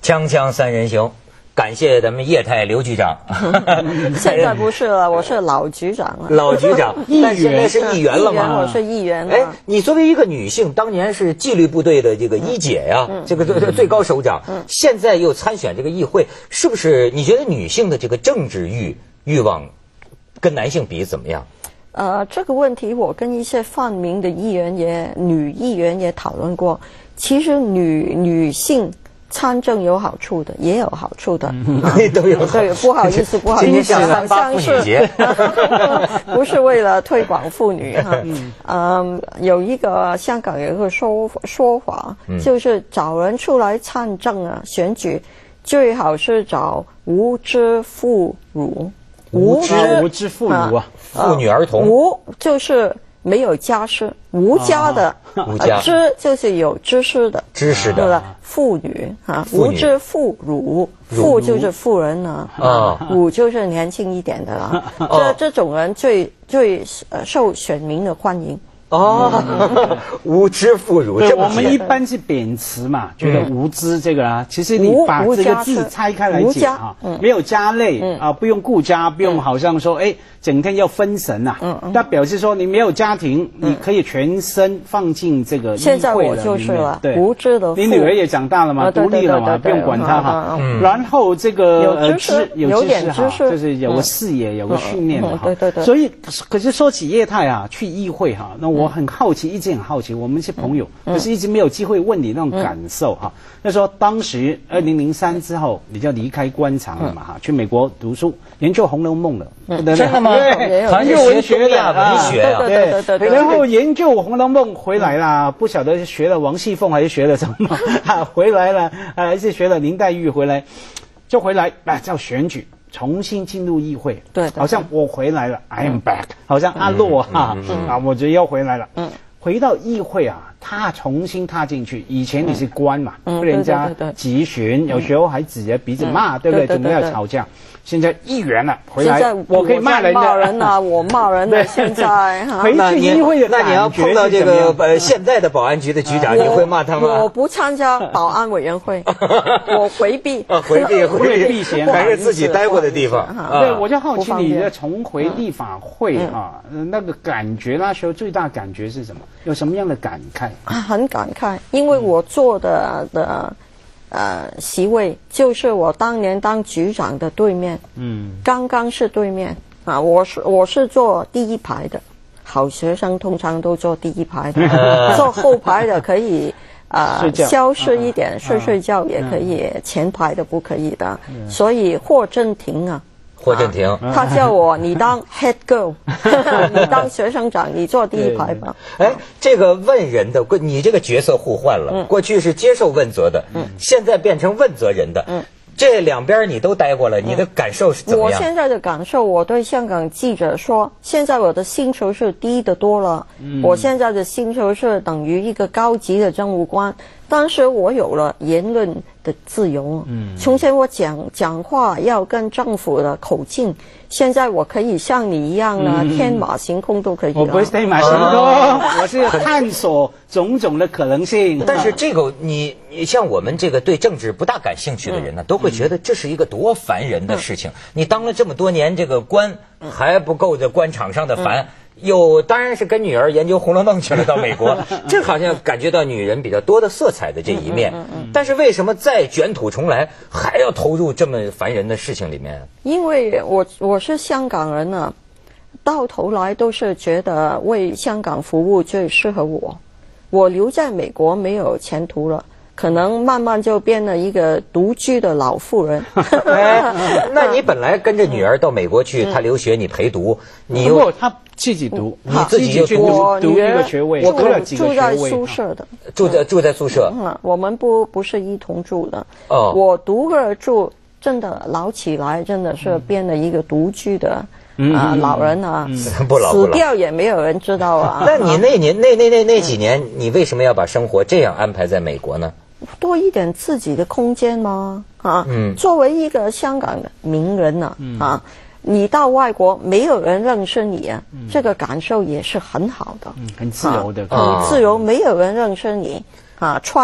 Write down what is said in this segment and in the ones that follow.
锵锵三人行，感谢咱们叶太刘局长。 现在不是了，我是老局长了。 老局长，但现在是议员了嘛？ 我是议员了。 哎，你作为一个女性，当年是纪律部队的这个一姐呀，这个最高首长，现在又参选这个议会，是不是？你觉得女性的这个政治欲望跟男性比怎么样？ 这个问题我跟一些泛民的女议员也讨论过。其实女性参政有好处的，也有好处的， 都有。 对，不好意思，好像是不是为了推广妇女哈？有一个香港有一个说法，就是找人出来参政啊，选举最好是找无知妇孺。 无知妇孺啊， 妇女儿童。 无就是没有家室，无家的。知就是有知识的， 对吧？妇女啊，无知妇孺，妇就是妇人呢，孺就是年轻一点的啦。这种人最受选民的欢迎。 无知妇孺。 对，我们一般是贬词嘛，觉得无知这个啊，其实你把这个字拆开来讲啊，没有家累啊，不用顾家，不用好像说整天要分神啊。那表示说你没有家庭，你可以全身放进这个议会现在我就是了， 对， 无知的。 你女儿也长大了嘛，独立了嘛，不用管她哈。然后这个有点知识，就是有个视野，有个训练嘛。对。所以，可是说起叶太啊，去议会哈，那我很好奇，一直很好奇，我们是朋友，可是一直没有机会问你那种感受哈。那说当时2003之后，你就离开官场了嘛哈，去美国读书，研究《红楼梦》了。 真的吗？ 研究文学的文学啊， 对。 然后研究《红楼梦》回来啦，不晓得是学了王熙凤还是学了什么回来了，还是学了林黛玉回来，就回来叫选举。重新进入议会，对，好像我回来了 ，I am back， 好像阿洛我觉得要回来了，回到议会啊，他重新踏进去，以前你是官嘛，被人家质询，有时候还指着鼻子骂，对不对？准备要吵架。现在议员了，回来我可以骂人啊，我骂人了。现在回去议会的， 那你要碰到这个现在的保安局的局长，你会骂他吗？ 我不参加保安委员会，我回避。 回避嫌，还是自己待过的地方。 对，我就好奇你的重回立法会那个感觉，那时候最大感觉是什么？有什么样的感慨？ 很感慨，因为我做的席位就是我当年当局长的对面，刚刚是对面啊，我是坐第一排的，好学生通常都坐第一排的，坐后排的可以消失一点，睡觉也可以，前排的不可以的，所以霍震霆他叫我你当 head girl， 你当学生长，你坐第一排吧。 这个问人的，你这个角色互换了，过去是接受问责的，现在变成问责人的。这两边你都待过了，你的感受是怎么样？ 我现在的感受，我对香港记者说，现在我的薪酬是低得多了。我现在的薪酬是等于一个高级的政务官。当时我有了言论的自由，从前我讲话要跟政府的口径，现在我可以像你一样呢，天马行空都可以。 我不是天马行空，我是探索种种的可能性。 但是这个你像我们这个对政治不大感兴趣的人呢，都会觉得这是一个多烦人的事情。你当了这么多年这个官，还不够这官场上的烦。当然是跟女儿研究《红楼梦》去了，到美国，这好像感觉到女人比较多的色彩的这一面。但是为什么再卷土重来，还要投入这么烦人的事情里面？ 因为我是香港人呢，到头来都是觉得为香港服务最适合我。我留在美国没有前途了。可能慢慢就变了一个独居的老妇人。 那你本来跟着女儿到美国去，她留学，你陪读，你又她自己读， 你自己就读一个学位， 我住在宿舍的， 住在宿舍。 我们不是一同住的。我独个住，真的老起来，真的是变了一个独居的。老人啊， 不老死掉也没有人知道啊。 那你那几年，你为什么要把生活这样安排在美国呢？ 多一点自己的空间吗？作为一个香港的名人呢，你到外国没有人认识你啊，这个感受也是很好的， 很自由的， 很自由，没有人认识你穿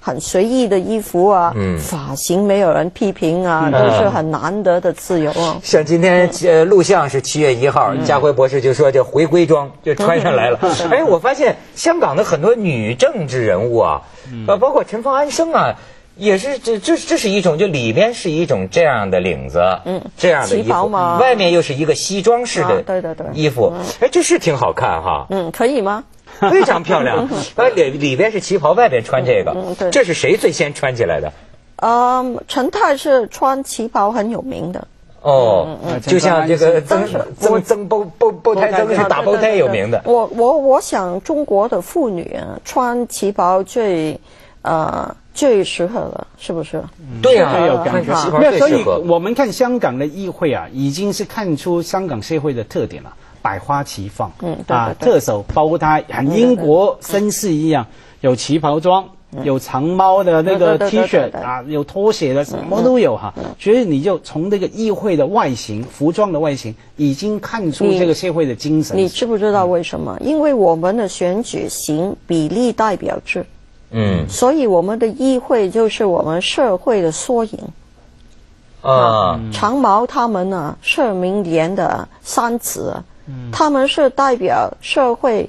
很随意的衣服啊，发型没有人批评啊，都是很难得的自由啊。 像今天录像是7月1号，家辉博士就说这回归装就穿上来了。哎，我发现香港的很多女政治人物啊，包括陈方安生啊。也是这是一种，就里边是一种这样的领子，这样的衣服，外面又是一个西装式的衣服，哎，这是挺好看哈。 可以吗？ 非常漂亮。里边是旗袍，外边穿这个，这是谁最先穿起来的？ 陈太是穿旗袍很有名的。 哦，就像这个曾包胎曾是打包胎有名的。 我想中国的妇女穿旗袍最适合了，是不是？ 对啊， 有感觉。没有，所以我们看香港的议会啊，已经是看出香港社会的特点了，百花齐放。特首包胎，像英国绅士一样，有旗袍装，有长帽的那个 T 恤啊，有拖鞋的，什么都有哈。所以你就从这个议会的外形、服装的外形，已经看出这个社会的精神。 你知不知道为什么？因为我们的选举行比例代表制。所以我们的议会就是我们社会的缩影。长毛他们呢，社民连的3子，他们是代表社会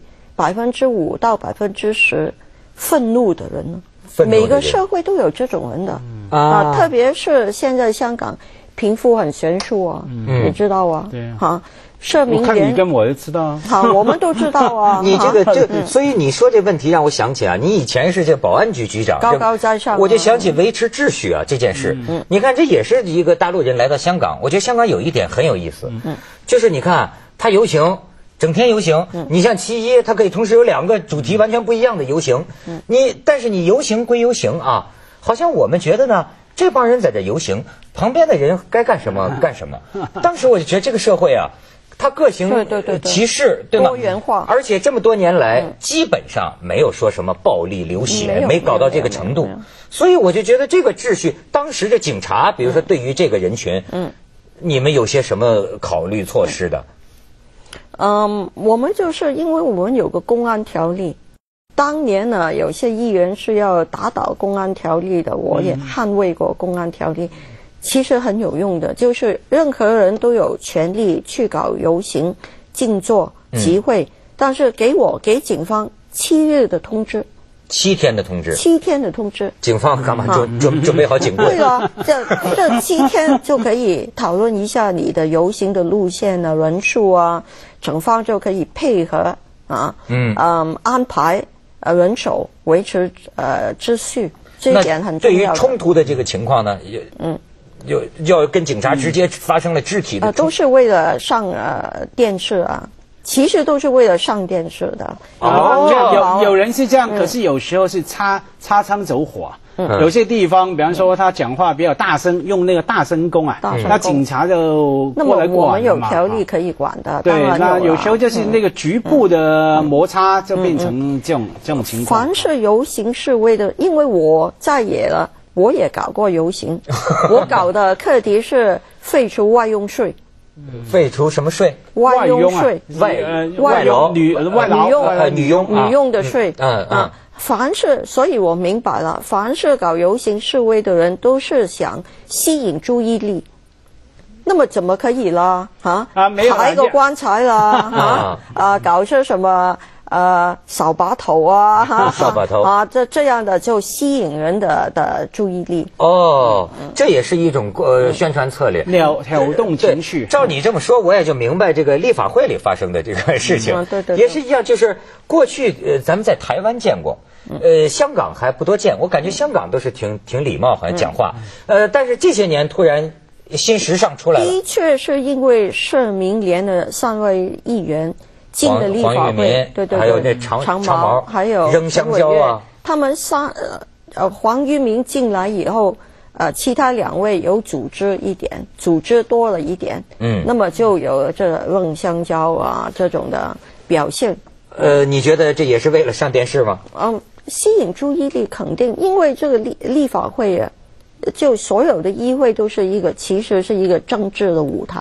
5%到10%愤怒的人。每个社会都有这种人的特别是现在香港贫富很悬殊啊，你知道啊？ 对啊。社民连，我看你跟我就知道啊。 好，我们都知道啊。 你所以你说这问题让我想起啊，你以前是这保安局局长， 高高在上， 我就想起维持秩序啊这件事。你看，这也是一个大陆人来到香港，我觉得香港有一点很有意思，就是你看他游行，整天游行，你像7·1，它可以同时有2个主题完全不一样的游行，但是你游行归游行啊，好像我们觉得呢，这帮人在这游行，旁边的人该干什么干什么。当时我就觉得这个社会啊。他各行其事，对吗？ 多元化， 而且这么多年来，基本上没有说什么暴力流血，没搞到这个程度。所以我就觉得这个秩序，当时的警察，比如说对于这个人群，你们有些什么考虑措施的？ 我们就是因为我们有个公安条例，当年呢，有些议员是要打倒公安条例的，我也捍卫过公安条例。其实很有用的，就是任何人都有权利去搞游行、静坐、集会，但是给警方7日的通知 ，7天的通知 ，7天的通知， 警方干嘛准备好警棍？ 对啊，这7天就可以讨论一下你的游行的路线啊、人数啊，警方就可以配合安排人手维持秩序，这一点很重要的。 对于冲突的这个情况呢，要跟警察直接发生了肢体的都是为了上电视啊，其实都是为了上电视的。 有人是这样，可是有时候是擦枪走火。有些地方，比方说他讲话比较大声，用那个大声公啊，那警察就过来管嘛。那么我们有条例可以管的。 对，那有时候就是那个局部的摩擦就变成这种情况。 凡是游行示威的，因为我在野了。我也搞过游行，我搞的课题是废除外佣税。 废除什么税？ 外佣税， 外劳女佣的税。凡是，所以我明白了，凡是搞游行示威的人，都是想吸引注意力。那么怎么可以啦？抬个棺材啦，搞些什么？扫把头啊， 扫把头啊，这样的就吸引人的注意力。 这也是一种宣传策略， 挑动情绪。 照你这么说，我也就明白这个立法会里发生的这个事情。 对， 也是一样，就是过去咱们在台湾见过，香港还不多见。我感觉香港都是挺礼貌，好像讲话。但是这些年突然新时尚出来了。 的确是因为社民连的3位议员。进了立法会，对， 还有那长毛， 还有扔香蕉啊。 他们黄玉明进来以后，其他2位有组织一点，组织多了一点，那么就有这扔香蕉啊这种的表现。 你觉得这也是为了上电视吗？ 吸引注意力肯定，因为这个立法会就所有的议会都是其实是一个政治的舞台。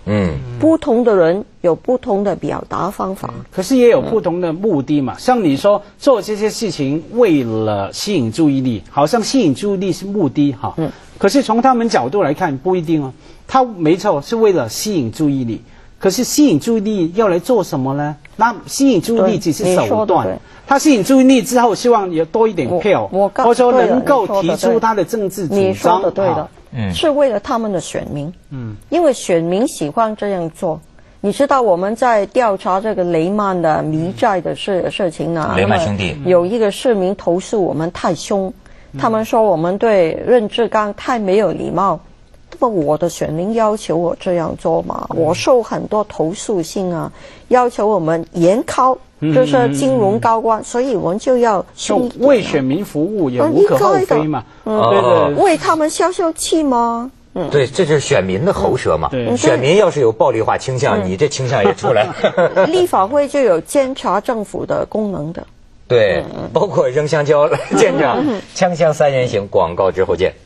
不同的人有不同的表达方法， 可是也有不同的目的嘛。像你说做这些事情为了吸引注意力，好像吸引注意力是目的哈。可是从他们角度来看不一定哦，他没错是为了吸引注意力，可是吸引注意力要来做什么呢？那吸引注意力只是手段，他吸引注意力之后希望有多一点票，或者说能够提出他的政治主张。 你说的对的，是为了他们的选民，因为选民喜欢这样做。你知道我们在调查这个雷曼的迷债的事情呢， 雷曼兄弟有一个市民投诉我们太凶，他们说我们对任志刚太没有礼貌。那么我的选民要求我这样做嘛，我受很多投诉信啊，要求我们严考，就是金融高官，所以我们就要为选民服务也无可厚非嘛，对对， 为他们消气吗？ 对，这是选民的喉舌嘛。选民要是有暴力化倾向，你这倾向也出来。 立法会就有监察政府的功能的。 对，包括扔香蕉来监察。锵锵三人行，广告之后见。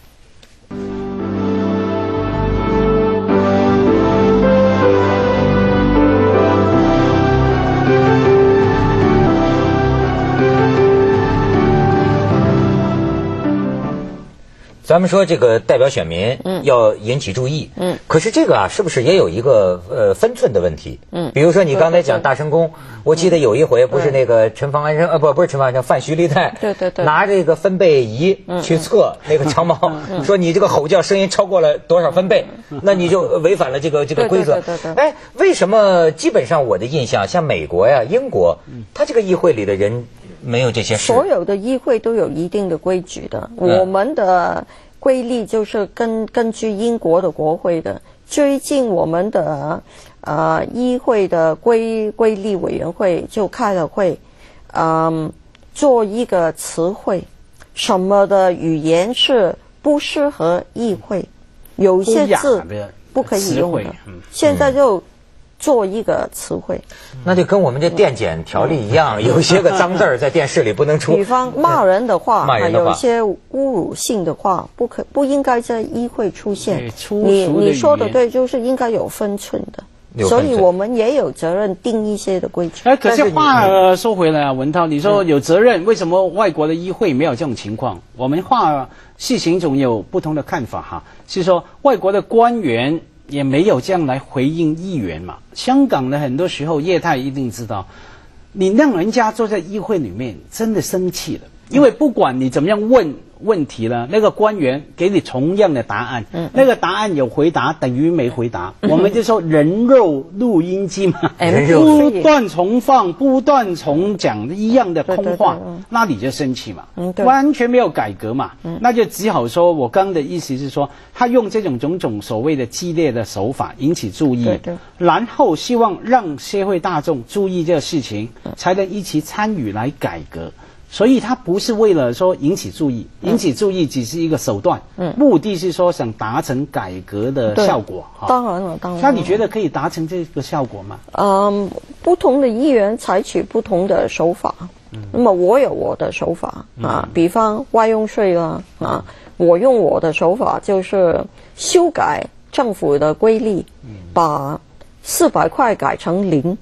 咱们说这个代表选民要引起注意，可是这个啊，是不是也有一个分寸的问题？比如说你刚才讲大神功，我记得有一回不是那个陈方安生不是陈方安生，范徐丽泰， 对， 拿这个分贝仪去测那个长毛，说你这个吼叫声音超过了多少分贝，那你就违反了这个规则。哎，为什么基本上我的印象，像美国呀、英国，他这个议会里的人没有这些事？ 所有的议会都有一定的规矩的，我们的规例就是根据英国的国会的。最近我们的议会的规例委员会就开了会，做一个词汇，什么的语言是不适合议会，有些字不可以用的，现在就做一个词汇。 那就跟我们这电检条例一样，有些个脏字儿在电视里不能出。 比方骂人的话，有一些侮辱性的话，不应该在议会出现。你说的对，就是应该有分寸的。所以我们也有责任定一些的规矩。 可是话说回来啊，文涛，你说有责任，为什么外国的议会没有这种情况？我们话事情总有不同的看法哈，是说外国的官员也没有这样来回应议员嘛。香港的很多时候，叶太一定知道，你让人家坐在议会里面真的生气了，因为不管你怎么样问问题了，那个官员给你同样的答案，那个答案有回答等于没回答，我们就说人肉录音机嘛，不断重放、不断重讲一样的空话，那你就生气嘛，完全没有改革嘛，那就只好说，我刚的意思是说，他用这种种种所谓的激烈的手法引起注意，然后希望让社会大众注意这个事情，才能一起参与来改革。所以他不是为了说引起注意，引起注意只是一个手段，目的是说想达成改革的效果。 当然了，当然了。 那你觉得可以达成这个效果吗？ 不同的议员采取不同的手法，那么我有我的手法啊，比方外用税啦啊，我用我的手法就是修改政府的规例，把400块改成0。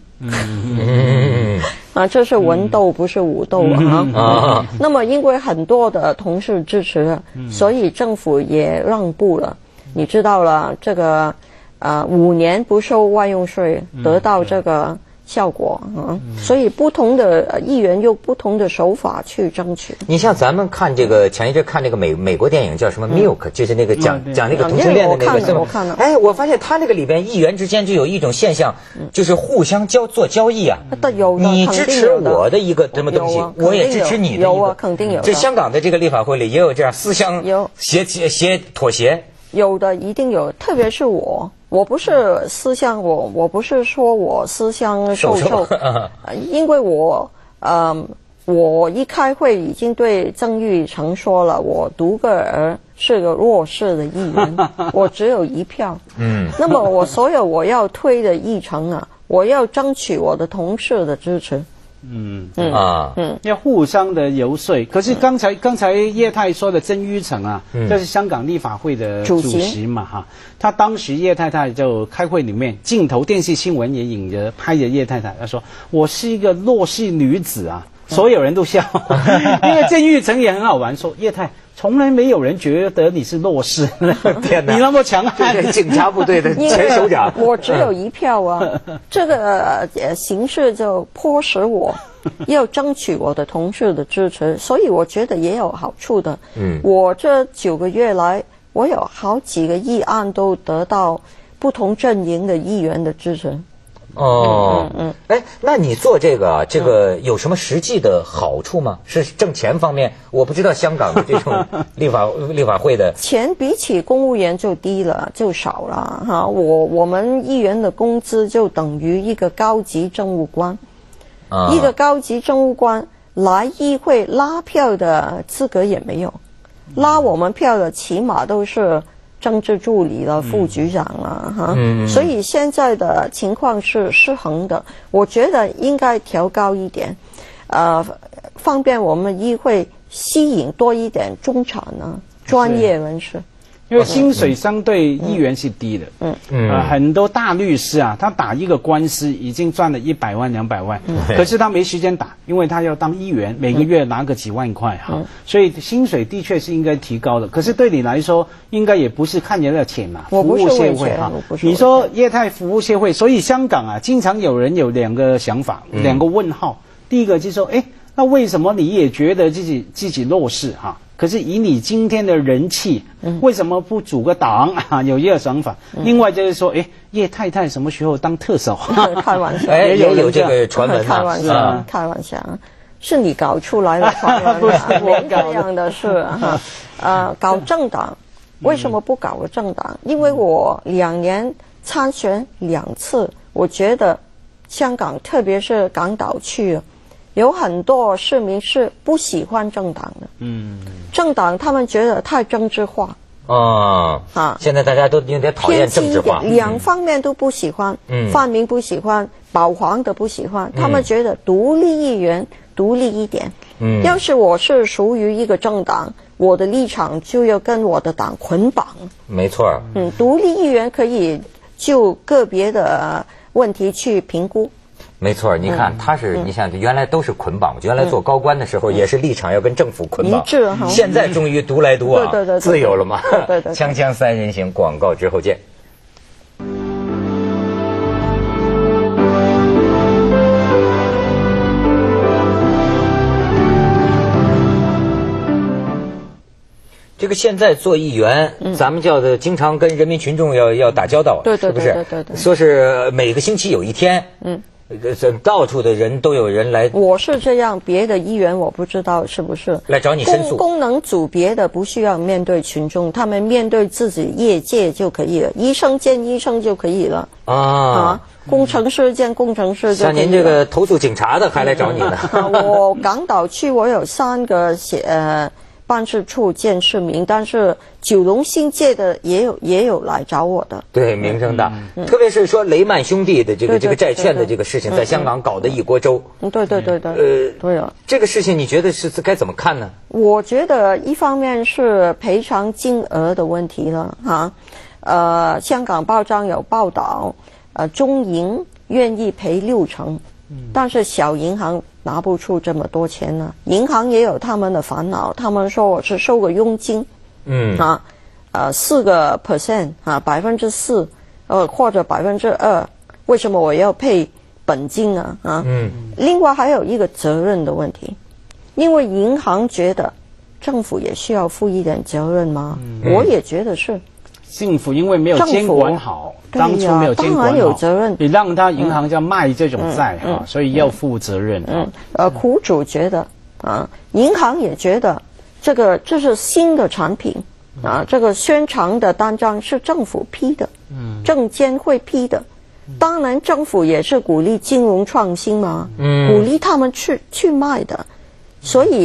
这是文斗不是武斗啊。那么因为很多的同事支持，所以政府也让步了。你知道了，这个5年不收外用税，得到这个效果所以不同的议员用不同的手法去争取。 你像咱们看这个前一阵看那个美国电影叫什么 Milk，就是那个讲那个同性恋的那个， 我看了。 哎，我发现他那个里边议员之间就有一种现象，就是互相做交易啊。你支持我的一个什么东西，我也支持你的一个。 有啊，肯定有。 这香港的这个立法会里也有这样私相协妥协。 有的一定有，特别是我不是私相，我不是说我私相授受，因为我一开会已经对曾钰成说了，我独个儿是个弱势的议员，我只有1票。那么我所有我要推的议程啊，我要争取我的同事的支持， 要互相的游说。可是刚才叶太说的曾钰成啊，这是香港立法会的主席嘛哈，他当时叶太太就开会里面，镜头电视新闻也引着拍着叶太太，他说我是一个弱势女子啊。所有人都笑，因为曾钰成也很好玩，说叶太从来没有人觉得你是弱势， 天哪， 你那么强悍， 警察部队的前首长， 我只有一票啊，这个形势就迫使我要争取我的同事的支持，所以我觉得也有好处的。我这9个月来，我有好几个议案都得到不同阵营的议员的支持。 哎，那你做这个有什么实际的好处吗？是挣钱方面？我不知道香港的这种立法会的钱比起公务员就低了，就少了哈。我们议员的工资就等于一个高级政务官，一个高级政务官来议会拉票的资格也没有，拉我们票的起码都是政治助理了、副局长了哈，所以现在的情况是失衡的。我觉得应该调高一点，方便我们议会吸引多一点中产呢、专业人士。 因为薪水相对议员是低的，很多大律师啊，他打一个官司已经赚了100万、200万，可是他没时间打，因为他要当议员，每个月拿个几万块哈，所以薪水的确是应该提高的。可是对你来说，应该也不是看人的钱嘛，服务协会哈。你说业态服务协会，所以香港啊，经常有人有2个想法、2个问号。第一个就是说，哎，那为什么你也觉得自己弱势哈？可是以你今天的人气，为什么不组个党啊？有一个想法。另外就是说，哎，叶太太什么时候当特首？ 开玩笑， 也有这个传闻开玩笑，开玩笑，是你搞出来的传闻，我这样的事哈。搞政党，为什么不搞个政党？因为我2年参选2次，我觉得香港特别是港岛区。有很多市民是不喜欢政党的，政党他们觉得太政治化， 现在大家都有点讨厌政治化 ，2方面都不喜欢，泛民不喜欢，保皇的不喜欢，他们觉得独立议员独立一点，要是我是属于一个政党，我的立场就要跟我的党捆绑， 没错， 独立议员可以就个别的问题去评估。 没错，你看他是，你想原来都是捆绑，原来做高官的时候也是立场要跟政府捆绑， 一致哈。 现在终于独来独往， 对， 自由了嘛。 对， 锵锵3人行，广告之后见。这个现在做议员，咱们叫的经常跟人民群众要打交道， 对， 是不是？ 对， 说是每个星期有一天，到处的人都有人来。 我是这样，别的议员我不知道是不是来找你申诉。 功能组别的不需要面对群众，他们面对自己业界就可以了，医生见医生就可以了工程师见工程师就可以了。 像您这个投诉警察的还来找你呢？ 我港岛区我有3个办事处见市民，但是九龙新界的也有来找我的。对， 名声大，特别是说雷曼兄弟的这个债券的这个事情，在香港搞得一锅粥。 对。对啊， 这个事情你觉得是该怎么看呢？ 我觉得一方面是赔偿金额的问题了哈，香港报章有报道，中银愿意赔60%，但是小银行拿不出这么多钱呢，银行也有他们的烦恼，他们说我是收个佣金，4%啊，4%或者2%，为什么我要配本金啊？另外还有一个责任的问题，因为银行觉得政府也需要负一点责任吗？我也觉得是。 政府因为没有监管好，当初没有监管好， 当然有责任。 你让他银行要卖这种债所以要负责任。 苦主觉得银行也觉得这是新的产品这个宣传的单张是政府批的，证监会批的。当然，政府也是鼓励金融创新嘛，鼓励他们去卖的。所以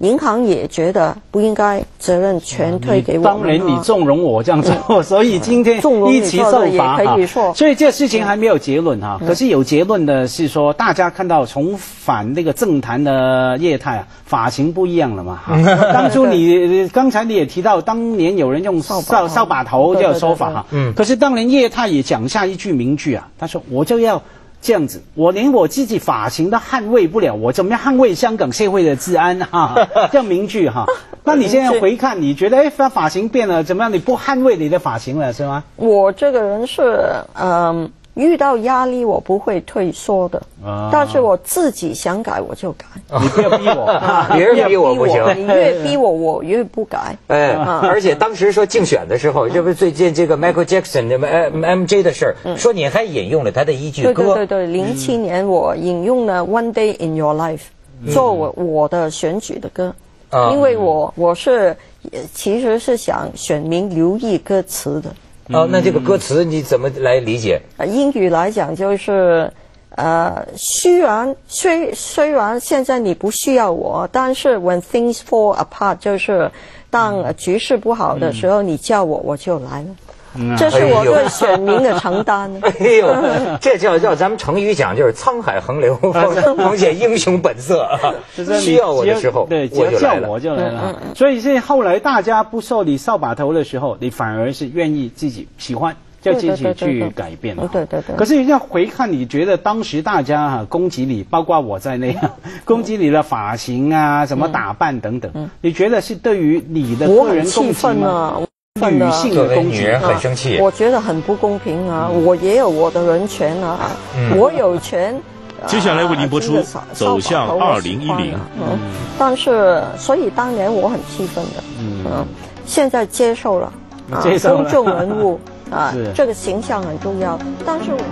银行也觉得不应该责任全推给我们。 当年你纵容我这样做，所以今天一起受罚哈。所以这事情还没有结论哈。可是有结论的是说，大家看到重返那个政坛的业态啊，发型不一样了嘛。当初刚才你也提到，当年有人用扫把头这个说法哈。可是当年业态也讲下一句名句啊，他说我就要这样子，我连我自己发型都捍卫不了，我怎么样捍卫香港社会的治安哈？这样名句哈。那你现在回看，你觉得发型变了怎么样？你不捍卫你的发型了是吗？ 我这个人是遇到压力我不会退缩的，但是我自己想改我就改。 你不要逼我， 别人逼我不行， 你越逼我，我越不改。 而且当时说竞选的时候，这不是最近这个 Michael Jackson 这 MJ 的事儿，说你还引用了他的一句歌。 对，07年我引用了 One Day in Your Life 做我的选举的歌，因为我是其实是想选民留意歌词的。 那这个歌词你怎么来理解？ 英语来讲就是虽然现在你不需要我，但是 when things fall apart 就是当局势不好的时候，你叫我就来了。这是我对选民的承担。 哎呦，这叫咱们成语讲就是沧海横流，奉献英雄本色啊！需要我的时候， 对，只要叫我就来了。所以是后来大家不受你扫把头的时候，你反而是愿意自己喜欢，就自己去改变了。 对。 可是你要回看，你觉得当时大家攻击你，包括我在内，攻击你的发型啊、怎么打扮等等，你觉得是对于你的个人攻击吗？女性的攻击， 女人很生气。 我觉得很不公平啊！我也有我的人权啊，我有权。 接下来为您播出《走向2010》。 但是，所以当年我很气愤的。现在接受了。公众人物这个形象很重要，但是。